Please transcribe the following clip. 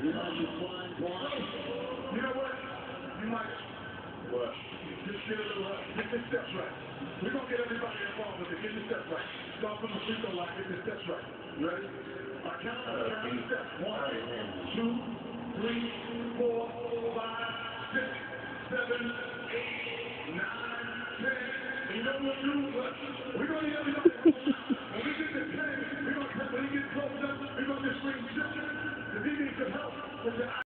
You know what? You might. What? Just get a little up. Get the steps right. We're going to get everybody involved with it. Get the steps right. Start from the free throw line. Get the steps right. You ready? I count the steps. 1, 2, 3, 4, 5, 6, 7, 8, 9, 10. And you know what we'll do? We're going to get everybody involved. When we get to 10, we're going to, when he gets close up, we're going to just bring Chip. Because he needs some help with the